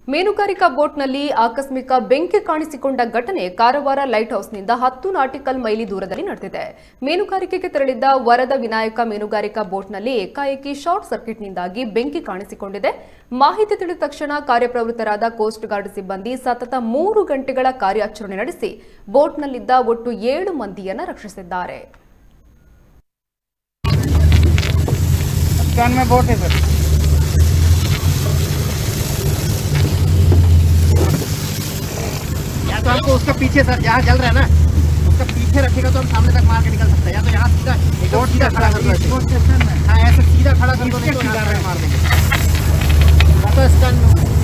ಮೀನುಗಾರಿಕಾ ಬೋಟ್ನಲ್ಲಿ ಆಕಸ್ಮಿಕ ಬೆಂಕಿ ಕಾಣಿಸಿಕೊಂಡ ಘಟನೆ ಕಾರವಾರ ಲೈಟ್ ಹೌಸ್ನಿಂದ 10 ನಾಟಿಕಲ್ ಮೈಲಿ ದೂರದಲ್ಲಿ ನಡೆದಿದೆ. ಮೀನುಗಾರಿಕೆಗೆ ತೆರಳಿದ್ದ ವರದ ವಿನಾಯಕ ಮೀನುಗಾರಿಕಾ ಬೋಟ್ನಲ್ಲಿ ಏಕಾಏಕಿ ಶಾರ್ಟ್ ಸರ್ಕ್ಯೂಟ್ನಿಂದಾಗಿ ಬೆಂಕಿ ಕಾಣಿಸಿಕೊಂಡಿದೆ. ಮಾಹಿತಿ ತಿಳಿದ ತಕ್ಷಣ ಕಾರ್ಯಪ್ರವೃತ್ತರಾದ ಕೋಸ್ಟ್ ಗಾರ್ಡ್ ಸಿಬ್ಬಂದಿ ಸತತ 3 ಗಂಟೆಗಳ ಕಾರ್ಯಾಚರಣೆ ನಡೆಸಿ ಬೋಟ್ನಲ್ಲಿದ್ದ ಒಟ್ಟು 7 ಮಂದಿಯನ್ನು ರಕ್ಷಿಸಿದ್ದಾರೆ. तो हमको उसका पीछे सर जहाँ जल रहा है ना उसका पीछे रखेगा तो हम सामने तक मार के निकल सकते हैं, या तो यहाँ सीधा रोड सीधा खड़ा कर दो। हाँ ऐसे सीधा खड़ा कर दो, नहीं तो मार देंगे।